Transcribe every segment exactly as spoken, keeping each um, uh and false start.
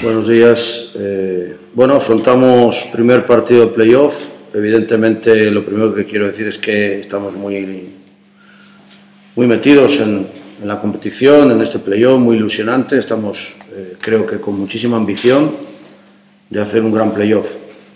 Buenos días. Eh, bueno, afrontamos primer partido de playoff. Evidentemente, lo primero que quiero decir es que estamos muy, muy metidos en, en la competición, en este playoff, muy ilusionante. Estamos, eh, creo que con muchísima ambición de hacer un gran playoff,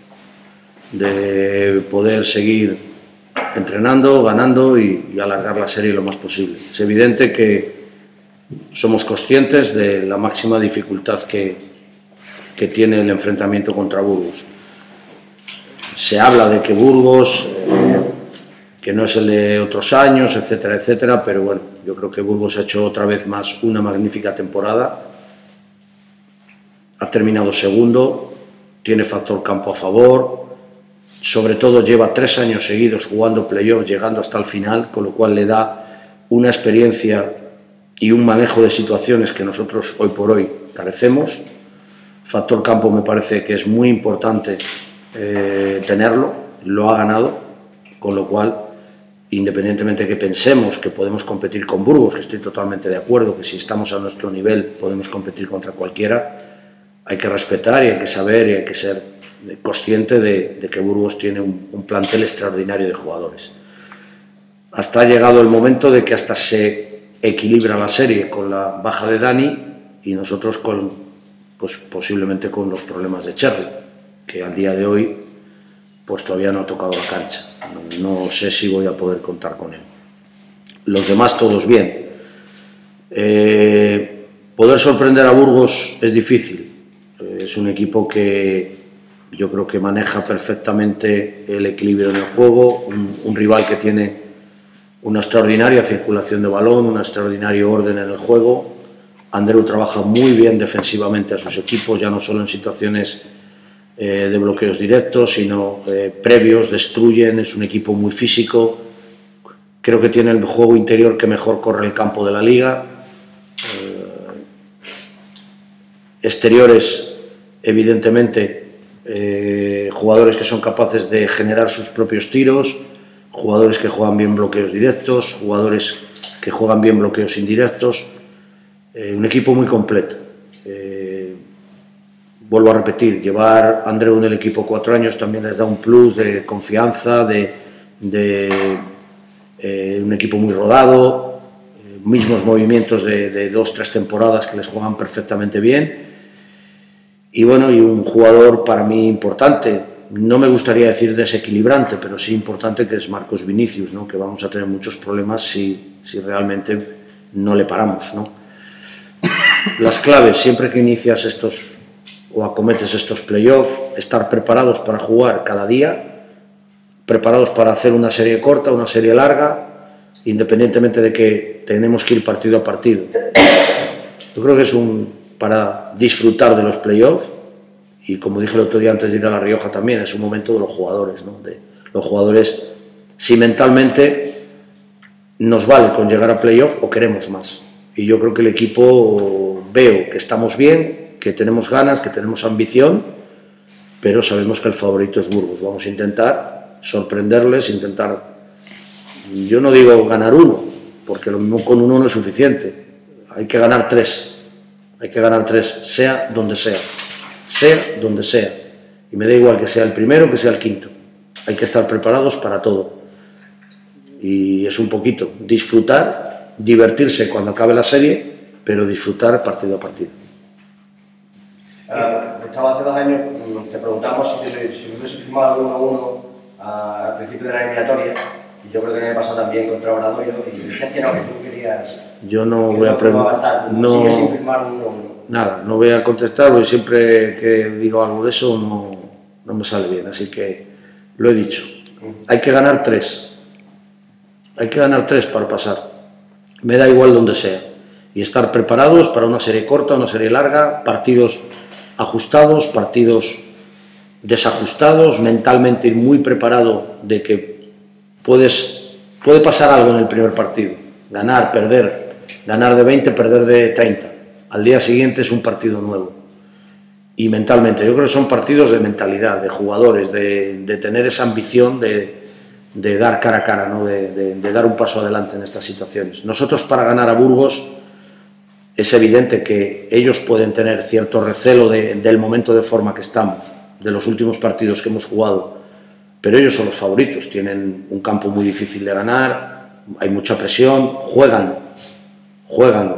de poder seguir entrenando, ganando y, y alargar la serie lo más posible. Es evidente que somos conscientes de la máxima dificultad que, que tiene el enfrentamiento contra Burgos. Se habla de que Burgos, eh, que no es el de otros años, etcétera, etcétera, pero bueno, yo creo que Burgos ha hecho otra vez más una magnífica temporada. Ha terminado segundo, tiene factor campo a favor, sobre todo lleva tres años seguidos jugando playoff, llegando hasta el final, con lo cual le da una experiencia y un manejo de situaciones que nosotros hoy por hoy carecemos. Factor campo me parece que es muy importante eh, tenerlo, lo ha ganado, con lo cual, independientemente de que pensemos que podemos competir con Burgos, que estoy totalmente de acuerdo, que si estamos a nuestro nivel podemos competir contra cualquiera, hay que respetar y hay que saber y hay que ser consciente de, de que Burgos tiene un, un plantel extraordinario de jugadores. Hasta ha llegado el momento de que hasta se equilibra la serie con la baja de Dani y nosotros con, pues posiblemente con los problemas de Cherry, que al día de hoy pues todavía no ha tocado la cancha. No, no sé si voy a poder contar con él. Los demás todos bien. Eh, poder sorprender a Burgos es difícil. Es un equipo que yo creo que maneja perfectamente el equilibrio en el juego, un, un rival que tiene una extraordinaria circulación de balón, un extraordinario orden en el juego. Andreu trabaja muy bien defensivamente a sus equipos, ya no solo en situaciones eh, de bloqueos directos, sino eh, previos, destruyen, es un equipo muy físico. Creo que tiene el juego interior que mejor corre el campo de la liga. Eh, exteriores, evidentemente, eh, jugadores que son capaces de generar sus propios tiros, jugadores que juegan bien bloqueos directos, jugadores que juegan bien bloqueos indirectos, eh, un equipo muy completo. Eh, vuelvo a repetir, llevar a Andreu en el equipo cuatro años también les da un plus de confianza, de, de eh, un equipo muy rodado, eh, mismos movimientos de, de dos, tres temporadas que les juegan perfectamente bien. Y bueno, y un jugador para mí importante, no me gustaría decir desequilibrante, pero sí importante, que es Marcos Vinicius, ¿no? Que vamos a tener muchos problemas si, si realmente no le paramos, ¿no? Las claves, siempre que inicias estos o acometes estos playoffs, estar preparados para jugar cada día, preparados para hacer una serie corta, una serie larga, independientemente de que tenemos que ir partido a partido. Yo creo que es un, para disfrutar de los playoffs. Y como dije el otro día antes de ir a La Rioja también, es un momento de los jugadores, ¿no? De los jugadores, si mentalmente nos vale con llegar a playoff o queremos más. Y yo creo que el equipo, veo que estamos bien, que tenemos ganas, que tenemos ambición, pero sabemos que el favorito es Burgos. Vamos a intentar sorprenderles, intentar, yo no digo ganar uno, porque lo mismo con uno no es suficiente. Hay que ganar tres, hay que ganar tres, sea donde sea. Sea donde sea, y me da igual que sea el primero que sea el quinto, hay que estar preparados para todo, y es un poquito disfrutar, divertirse cuando acabe la serie, pero disfrutar partido a partido. Uh, estaba hace dos años, te preguntamos si, te, si hubiese firmado uno a uno uh, al principio de la eliminatoria, y yo creo que me pasó también contra Obradoiro, y decías que no, que tú querías... Yo no voy a preguntar, no, sigues sin firmar uno a uno. Nada, no voy a contestar, porque siempre que digo algo de eso no, no me sale bien, así que lo he dicho. Hay que ganar tres, hay que ganar tres para pasar, me da igual donde sea, y estar preparados para una serie corta, una serie larga, partidos ajustados, partidos desajustados, mentalmente ir muy preparado de que puedes, puede pasar algo en el primer partido, ganar, perder, ganar de veinte, perder de treinta. Al día siguiente es un partido nuevo. Y mentalmente, yo creo que son partidos de mentalidad, de jugadores, de, de tener esa ambición de, de dar cara a cara, ¿no? de, de, de dar un paso adelante en estas situaciones. Nosotros, para ganar a Burgos, es evidente que ellos pueden tener cierto recelo de, del momento de forma que estamos, de los últimos partidos que hemos jugado, pero ellos son los favoritos, tienen un campo muy difícil de ganar, hay mucha presión, juegan, juegan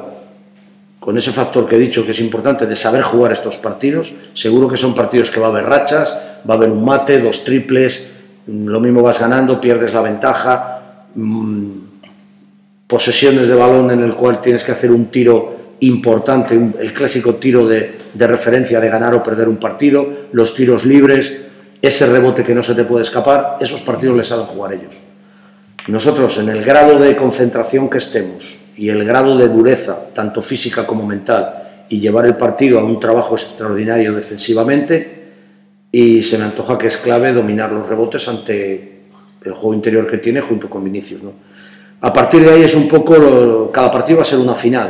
con ese factor que he dicho que es importante de saber jugar estos partidos. Seguro que son partidos que va a haber rachas, va a haber un mate, dos triples, lo mismo vas ganando, pierdes la ventaja, mmm, posesiones de balón en el cual tienes que hacer un tiro importante, un, el clásico tiro de, de referencia de ganar o perder un partido, los tiros libres, ese rebote que no se te puede escapar, esos partidos les saben jugar ellos. Nosotros, en el grado de concentración que estemos y el grado de dureza, tanto física como mental, y llevar el partido a un trabajo extraordinario defensivamente, y se me antoja que es clave dominar los rebotes ante el juego interior que tiene junto con Vinicius, ¿no? A partir de ahí es un poco, cada partido va a ser una final,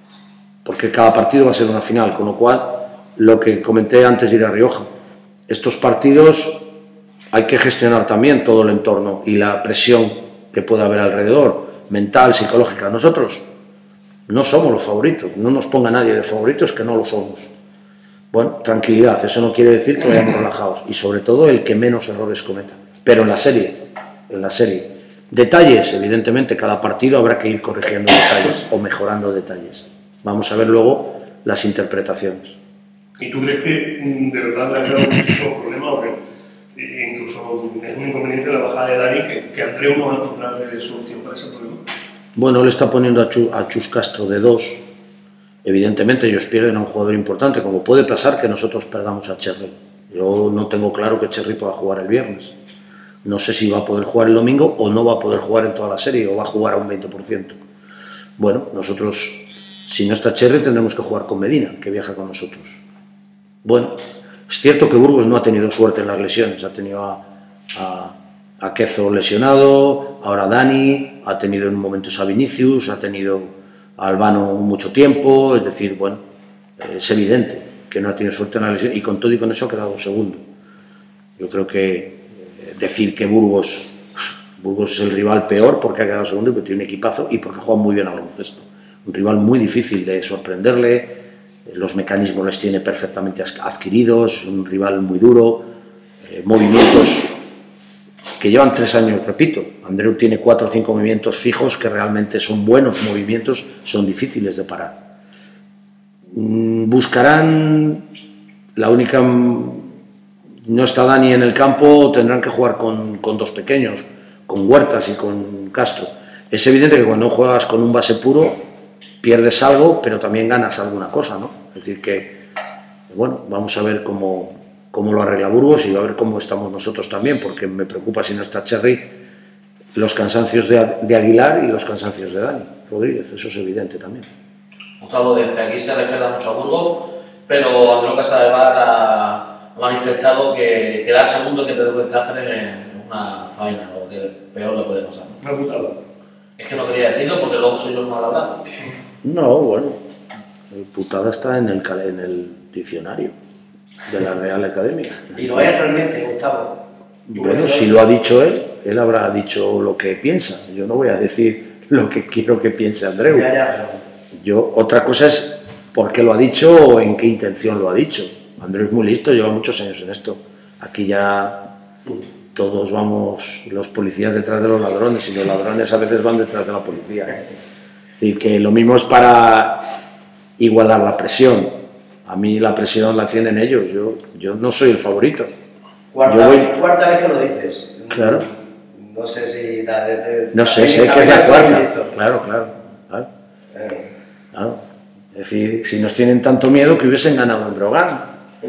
porque cada partido va a ser una final, con lo cual, lo que comenté antes de ir a Rioja, estos partidos hay que gestionar también todo el entorno y la presión que pueda haber alrededor, mental, psicológica. Nosotros no somos los favoritos, no nos ponga nadie de favoritos que no lo somos. Bueno, tranquilidad, eso no quiere decir que vayamos relajados, y sobre todo el que menos errores cometa, pero en la serie, en la serie. Detalles, evidentemente, cada partido habrá que ir corrigiendo detalles o mejorando detalles. Vamos a ver luego las interpretaciones. ¿Y tú crees que de verdad le ha creado muchísimos problemas o que incluso es un inconveniente la bajada de Dani, que, que Andreu no va a encontrar solución para ese problema? Bueno, él está poniendo a, Chu, a Chus Castro de dos. Evidentemente ellos pierden a un jugador importante, como puede pasar que nosotros perdamos a Cherry. Yo no tengo claro que Cherry pueda jugar el viernes. No sé si va a poder jugar el domingo o no va a poder jugar en toda la serie, o va a jugar a un veinte por ciento. Bueno, nosotros, si no está Cherry, tendremos que jugar con Medina, que viaja con nosotros. Bueno, es cierto que Burgos no ha tenido suerte en las lesiones, ha tenido a, a, a Quezo lesionado, ahora a Dani, ha tenido en momentos a Vinicius, ha tenido a Albano mucho tiempo, es decir, bueno, es evidente que no ha tenido suerte en la lesión, y con todo y con eso ha quedado segundo. Yo creo que decir que Burgos, Burgos es el rival peor porque ha quedado segundo y porque tiene un equipazo y porque juega muy bien al baloncesto. Un rival muy difícil de sorprenderle, los mecanismos les tiene perfectamente adquiridos, un rival muy duro, eh, movimientos que llevan tres años, repito. Andreu tiene cuatro o cinco movimientos fijos que realmente son buenos movimientos, son difíciles de parar. Mm, buscarán, la única, no está Dani en el campo, tendrán que jugar con, con dos pequeños, con Huertas y con Castro. Es evidente que cuando juegas con un base puro, pierdes algo, pero también ganas alguna cosa, ¿no? Es decir que, bueno, vamos a ver cómo, cómo lo arregla Burgos y a ver cómo estamos nosotros también, porque me preocupa si no está Cherry, los cansancios de, de Aguilar y los cansancios de Dani Rodríguez, eso es evidente también. Gustavo dice, aquí se respeta mucho a Burgos, pero Andreu Casadevall ha manifestado que quedar segundo que Pedro Cáceres es una faena, o que peor le puede pasar. Una putada. Es que no quería decirlo porque luego soy yo el mal hablando. No, bueno, putada está en el, en el diccionario de la Real Academia. ¿Y lo es realmente, Gustavo? Bueno, si lo ha dicho él, él habrá dicho lo que piensa. Yo no voy a decir lo que quiero que piense Andreu. Ya, ya, Yo, otra cosa es por qué lo ha dicho o en qué intención lo ha dicho. Andreu es muy listo, lleva muchos años en esto. Aquí ya todos vamos, los policías detrás de los ladrones, y los ladrones a veces van detrás de la policía. Es decir, que lo mismo es para igualar la presión. A mí la presión la tienen ellos, yo, yo no soy el favorito. Cuarta, voy... vez, cuarta vez que lo dices. Claro. No sé si... Da, de, de, no sé, sé que es la cuarta. Claro, claro. claro. Eh. claro. Es decir, si nos tienen tanto miedo que hubiesen ganado en Brogan.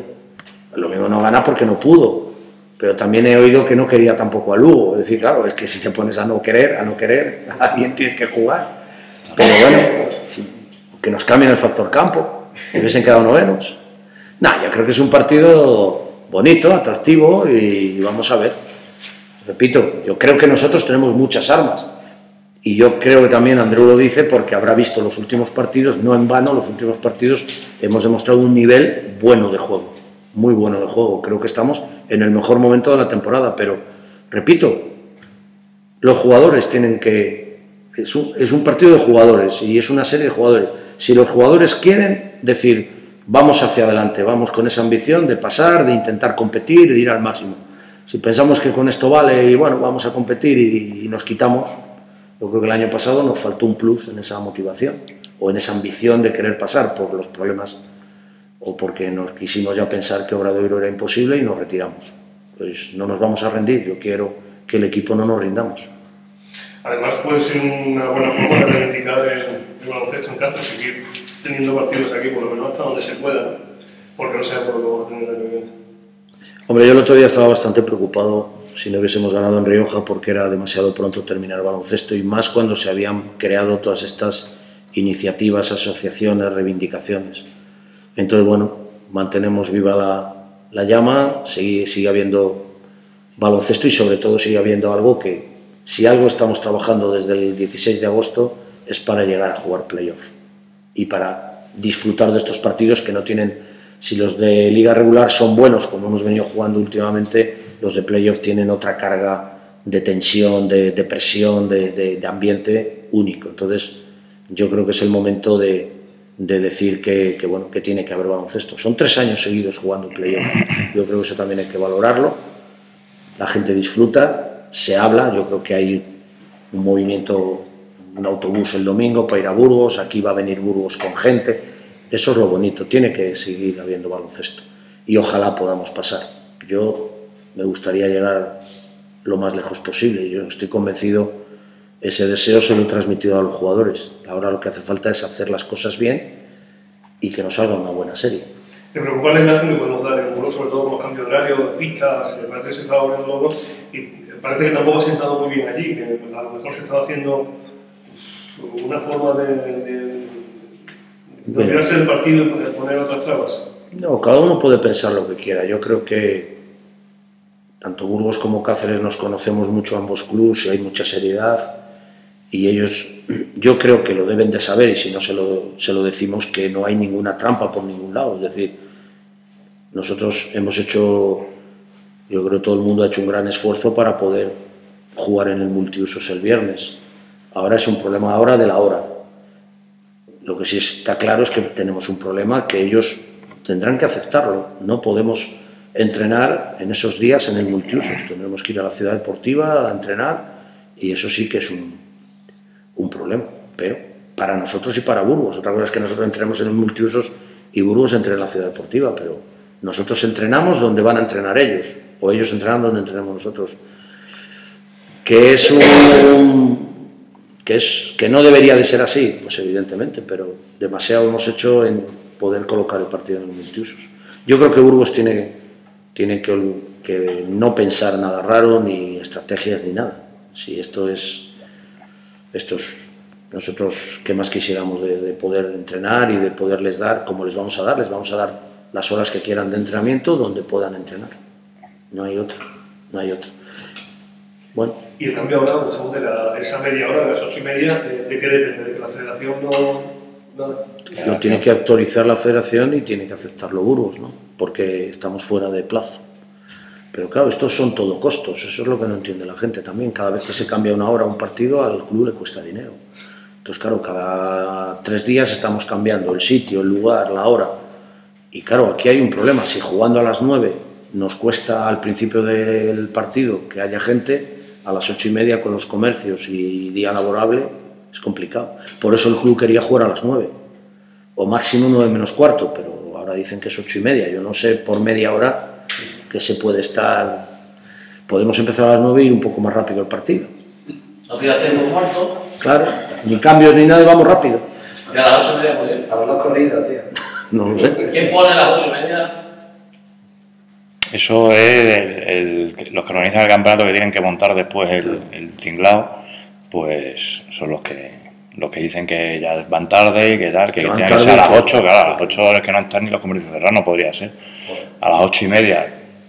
Lo mismo no gana porque no pudo. Pero también he oído que no quería tampoco a Lugo. Es decir, claro, es que si te pones a no querer, a no querer, a alguien tienes que jugar. Pero bueno, si, que nos cambien el factor campo, que hubiesen quedado novenos. Nah, yo creo que es un partido bonito, atractivo y vamos a ver. Repito, yo creo que nosotros tenemos muchas armas. Y yo creo que también Andreu lo dice porque habrá visto los últimos partidos, no en vano, los últimos partidos hemos demostrado un nivel bueno de juego, muy bueno de juego. Creo que estamos en el mejor momento de la temporada, pero, repito, los jugadores tienen que es un, es un partido de jugadores y es una serie de jugadores. Si los jugadores quieren decir, vamos hacia adelante, vamos con esa ambición de pasar, de intentar competir, de ir al máximo. Si pensamos que con esto vale y bueno, vamos a competir y, y nos quitamos, yo creo que el año pasado nos faltó un plus en esa motivación o en esa ambición de querer pasar por los problemas o porque nos quisimos ya pensar que Obradoiro era imposible y nos retiramos. Pues no nos vamos a rendir, yo quiero que el equipo no nos rindamos. Además puede ser una buena forma de reivindicar el, el baloncesto en Cáceres, seguir teniendo partidos aquí por lo menos hasta donde se pueda, porque no sea por lo que vamos a tener el año que viene. Hombre, yo el otro día estaba bastante preocupado si no hubiésemos ganado en Rioja porque era demasiado pronto terminar el baloncesto y más cuando se habían creado todas estas iniciativas, asociaciones, reivindicaciones. Entonces, bueno, mantenemos viva la, la llama, sigue, sigue habiendo baloncesto y sobre todo sigue habiendo algo que, si algo estamos trabajando desde el dieciséis de agosto, es para llegar a jugar playoff y para disfrutar de estos partidos que no tienen, si los de liga regular son buenos, como hemos venido jugando últimamente, los de playoff tienen otra carga de tensión, de, de presión, de, de, de ambiente único. Entonces, yo creo que es el momento de, de decir que, que, bueno, que tiene que haber baloncesto. Son tres años seguidos jugando playoff. Yo creo que eso también hay que valorarlo. La gente disfruta, se habla, yo creo que hay un movimiento, un autobús el domingo para ir a Burgos, aquí va a venir Burgos con gente, eso es lo bonito, tiene que seguir habiendo baloncesto y ojalá podamos pasar. Yo me gustaría llegar lo más lejos posible, yo estoy convencido, ese deseo se lo he transmitido a los jugadores, ahora lo que hace falta es hacer las cosas bien y que nos salga una buena serie. ¿Te preocupa la imagen que podemos dar en Burgos, sobre todo con los cambios de horario, de pistas? Parece que se está volviendo loco y parece que tampoco ha sentado muy bien allí, que a lo mejor se está haciendo una forma de, de, de olvidarse del partido y poner otras trabas. No, cada uno puede pensar lo que quiera. Yo creo que tanto Burgos como Cáceres nos conocemos mucho ambos clubes y hay mucha seriedad y ellos, yo creo que lo deben de saber y si no se lo, se lo decimos que no hay ninguna trampa por ningún lado. Es decir, nosotros hemos hecho, yo creo que todo el mundo ha hecho un gran esfuerzo para poder jugar en el multiusos el viernes. Ahora es un problema ahora de la hora. Lo que sí está claro es que tenemos un problema que ellos tendrán que aceptarlo. No podemos entrenar en esos días en el multiusos. Tendremos que ir a la ciudad deportiva a entrenar y eso sí que es un, un problema. Pero para nosotros y para Burgos. Otra cosa es que nosotros entrenemos en el multiusos y Burgos entre en la ciudad deportiva, pero nosotros entrenamos donde van a entrenar ellos o ellos entrenan donde entrenamos nosotros. Que es un... Que, es, que no debería de ser así, pues evidentemente, pero demasiado hemos hecho en poder colocar el partido en los multiusos. Yo creo que Burgos tiene, tiene que, que no pensar nada raro, ni estrategias, ni nada. Si esto es, esto es nosotros, ¿qué más quisiéramos de, de poder entrenar y de poderles dar, como les vamos a dar? Les vamos a dar las horas que quieran de entrenamiento donde puedan entrenar. No hay otra, no hay otra. Bueno. Y el cambio ahora, pues, de la, esa media hora, de las ocho y media, ¿de, de qué depende? ¿De que la federación no...? Nada? Lo tiene que autorizar la federación y tiene que aceptarlo Burgos, ¿no? Porque estamos fuera de plazo. Pero claro, estos son todo costos, eso es lo que no entiende la gente también. Cada vez que se cambia una hora un partido, al club le cuesta dinero. Entonces, claro, cada tres días estamos cambiando el sitio, el lugar, la hora. Y claro, aquí hay un problema. Si jugando a las nueve nos cuesta al principio del partido que haya gente, a las ocho y media con los comercios y día laborable es complicado. Por eso el club quería jugar a las nueve, o máximo nueve menos cuarto, pero ahora dicen que es ocho y media. Yo no sé por media hora que se puede estar... Podemos empezar a las nueve y un poco más rápido el partido. ¿No pidas tiempo muerto? Claro, ni cambios ni nada y vamos rápido. ¿Y a las ocho y media puede ir? A la corrida, tío. No lo sé. ¿Quién pone a las ocho y media? Eso es el, el, los que organizan el campeonato que tienen que montar después el, el tinglao, pues son los que los que dicen que ya van tarde y que tal, que, que tienen que ser a las ocho, claro, a las ocho horas que no están ni los comercios cerrados, no podría ser. A las ocho y media.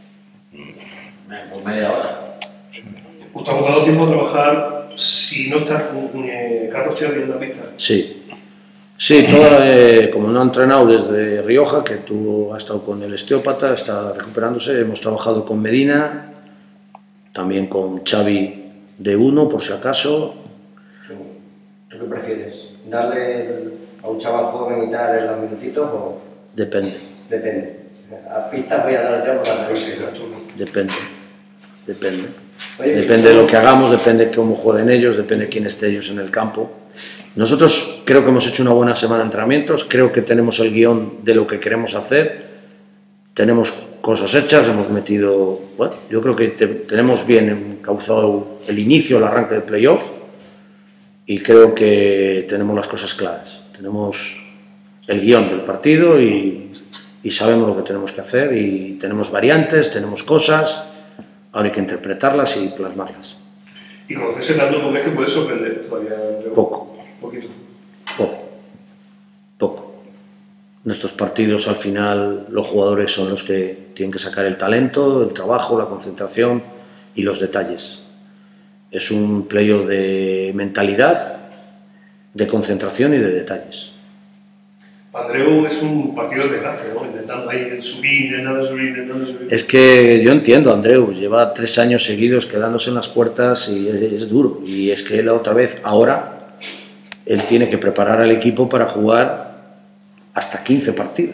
Por media hora. Gustavo, ¿cuánto tiempo a trabajar si no estás eh, Carlos Cherry en la pista? Sí. Sí, toda, eh, como no ha entrenado desde Rioja, que tú has estado con el osteópata, está recuperándose, hemos trabajado con Medina, también con Xavi de uno, por si acaso, ¿Tú qué prefieres? ¿Darle a un chaval joven y tal los minutitos o...? Depende. Depende. A pistas voy a dar yo por la revista. Depende. Depende. Oye, Depende de lo que hagamos, depende de cómo jueguen ellos, depende de quién esté ellos en el campo. Nosotros creo que hemos hecho una buena semana de entrenamientos, creo que tenemos el guión de lo que queremos hacer, tenemos cosas hechas, hemos metido, bueno, yo creo que te, tenemos bien encauzado el inicio, el arranque del playoff y creo que tenemos las cosas claras. Tenemos el guión del partido y, y sabemos lo que tenemos que hacer y tenemos variantes, tenemos cosas, ahora hay que interpretarlas y plasmarlas. Y conocerse tanto como es que puede sorprender todavía. Poco. Poquito. Poco. Poco. Nuestros partidos al final los jugadores son los que tienen que sacar el talento, el trabajo, la concentración y los detalles. Es un playoff de mentalidad, de concentración y de detalles. Andreu es un partido de desgaste, ¿no? Intentando ahí subir, intentando subir, intentando subir. Es que yo entiendo a Andreu, lleva tres años seguidos quedándose en las puertas y es, es duro. Y es que él otra vez, ahora, él tiene que preparar al equipo para jugar hasta quince partidos.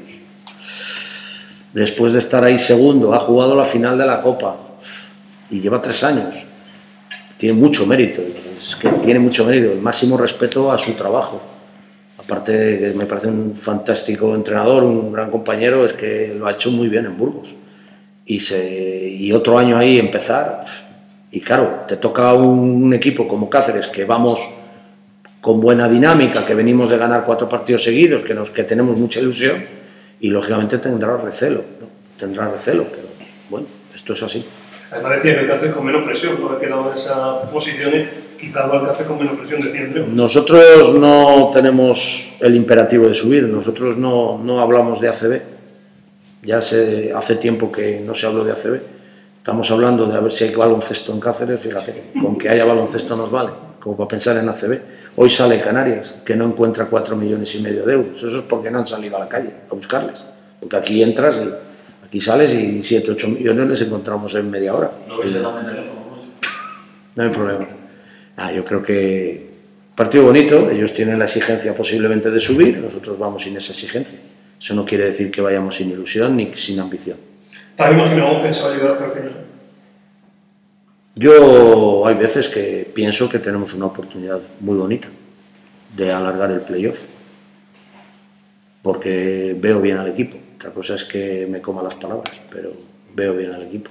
Después de estar ahí segundo, ha jugado la final de la Copa y lleva tres años. Tiene mucho mérito, es que tiene mucho mérito, el máximo respeto a su trabajo. Aparte de que me parece un fantástico entrenador, un gran compañero, es que lo ha hecho muy bien en Burgos. Y, se, y otro año ahí empezar, y claro, te toca un equipo como Cáceres, que vamos con buena dinámica, que venimos de ganar cuatro partidos seguidos, que, nos, que tenemos mucha ilusión, y lógicamente tendrá recelo, ¿no? Tendrá recelo, pero bueno, esto es así. Además decía que el Cáceres con menos presión, no ha quedado en esas posiciones, quizás va el Cáceres con menos presión, decía Andreu. Nosotros no tenemos el imperativo de subir, nosotros no, no hablamos de A C B, ya se, hace tiempo que no se habló de A C B, estamos hablando de a ver si hay baloncesto en Cáceres, fíjate, con que haya baloncesto nos vale, como para pensar en A C B. Hoy sale Canarias, que no encuentra cuatro millones y medio de euros, eso es porque no han salido a la calle a buscarles, porque aquí entras y aquí sales y siete, ocho millones les encontramos en media hora. No vais a darme el teléfono, No hay problema. Ah, yo creo que partido bonito, ellos tienen la exigencia posiblemente de subir, nosotros vamos sin esa exigencia. Eso no quiere decir que vayamos sin ilusión ni sin ambición. ¿Te has imaginado pensado llegar hasta el final? Yo hay veces que pienso que tenemos una oportunidad muy bonita de alargar el playoff, porque veo bien al equipo. Otra cosa es que me coma las palabras, pero veo bien al equipo.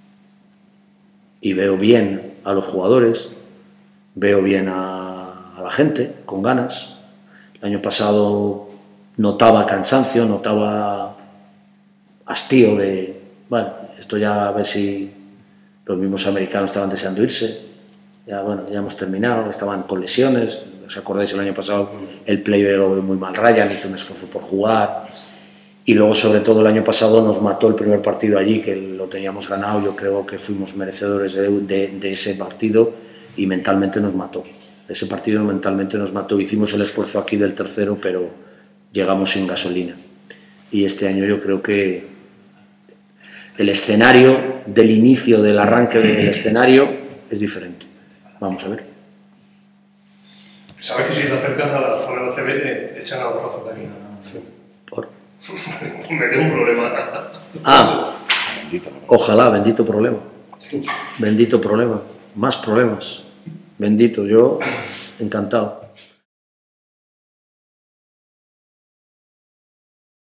Y veo bien a los jugadores, veo bien a, a la gente, con ganas. El año pasado notaba cansancio, notaba hastío de, bueno, esto ya a ver si los mismos americanos estaban deseando irse. Ya, bueno, ya hemos terminado, estaban con lesiones. ¿Os acordáis el año pasado? El play lo veo muy mal, Ryan hizo un esfuerzo por jugar. Y luego, sobre todo, el año pasado nos mató el primer partido allí, que lo teníamos ganado. Yo creo que fuimos merecedores de, de, de ese partido y mentalmente nos mató. Ese partido mentalmente nos mató. Hicimos el esfuerzo aquí del tercero, pero llegamos sin gasolina. Y este año yo creo que el escenario del inicio, del arranque del escenario, es diferente. Vamos a ver. ¿Sabes que si te acercas a la zona de la C B te echan a borrazo de aquí? Por... Me tengo un problema. Ah, Bendito. ojalá, bendito problema. Bendito problema. Más problemas. Bendito, yo encantado.